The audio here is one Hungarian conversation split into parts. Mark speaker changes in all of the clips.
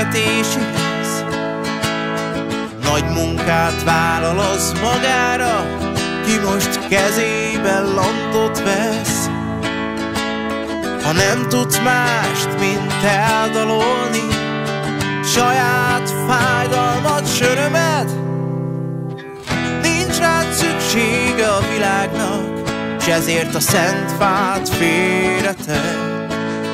Speaker 1: küldetéséhez. Nagy munkát vállal az magára, ki most kezében lantot vesz. Ha nem tudsz mást, mint eldalolni saját fájdalmat, sörömet, nincs rád szüksége a világnak, s ezért a szent fát félretett.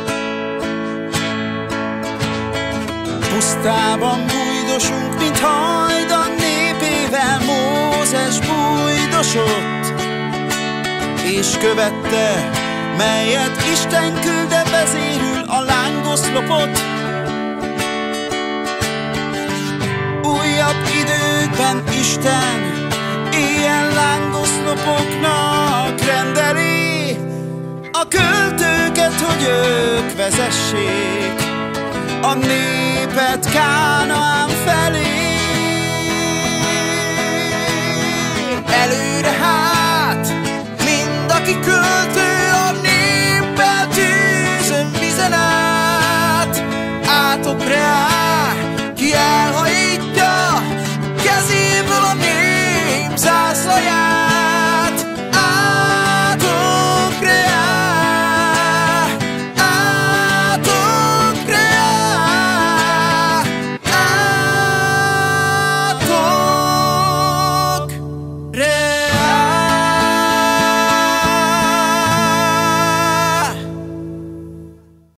Speaker 2: Pusztában bújdosunk, mint hajdan népével Mózes bújdosott, és követte, melyet Isten külde, vezérül a lángoszlopot. Újabb időkben Isten ilyen lángoszlopoknak rendeli a költőket, hogy ők vezessék a népet Kánaán felé.
Speaker 1: Előre hát, mind aki költ,